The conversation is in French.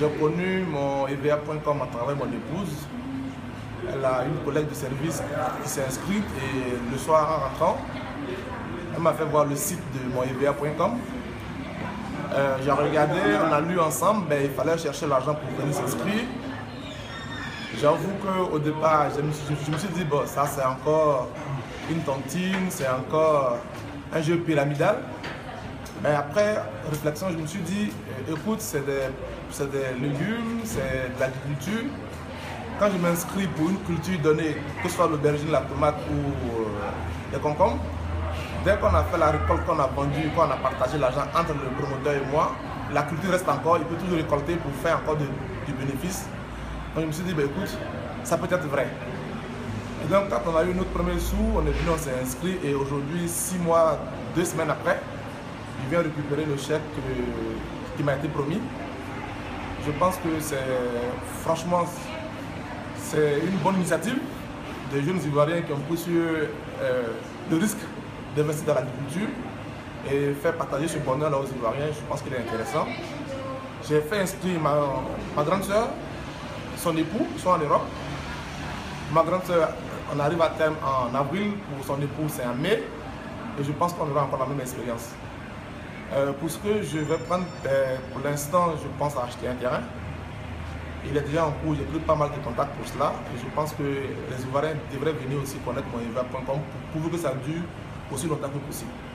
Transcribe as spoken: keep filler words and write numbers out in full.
J'ai connu mon E V A point com à travers mon épouse. Elle a une collègue de service qui s'est inscrite et le soir en rentrant, elle m'a fait voir le site de mon E V A point com. Euh, J'ai regardé, on a lu ensemble, ben, il fallait chercher l'argent pour venir s'inscrire. J'avoue qu'au départ, je me, suis, je me suis dit, bon, ça c'est encore une tontine, c'est encore un jeu pyramidal. Mais après réflexion, je me suis dit, écoute, c'est des, des légumes, c'est de l'agriculture. Quand je m'inscris pour une culture donnée, que ce soit l'aubergine, la tomate ou euh, les concombres, dès qu'on a fait la récolte, qu'on a vendu, qu'on a partagé l'argent entre le promoteur et moi, la culture reste encore, il peut toujours récolter pour faire encore de, du bénéfice. Donc je me suis dit, bah, écoute, ça peut être vrai. Et donc quand on a eu notre premier sou, on est venu, on s'est inscrit et aujourd'hui, six mois, deux semaines après, je viens récupérer le chèque euh, qui m'a été promis. Je pense que c'est, franchement, c'est une bonne initiative des jeunes Ivoiriens qui ont pris sur euh, le risque d'investir dans l'agriculture et faire partager ce bonheur-là aux Ivoiriens. Je pense qu'il est intéressant. J'ai fait inscrire ma, ma grande soeur, son époux sont en Europe. Ma grande soeur, on arrive à terme en avril, pour son époux c'est en mai. Et je pense qu'on aura encore la même expérience. Euh, pour ce que je vais prendre, euh, pour l'instant, je pense à acheter un terrain. Il est déjà en cours, j'ai pris pas mal de contacts pour cela. Et je pense que les Ivoiriens devraient venir aussi connaître mon E V A point com pour, pour que ça dure aussi longtemps que possible.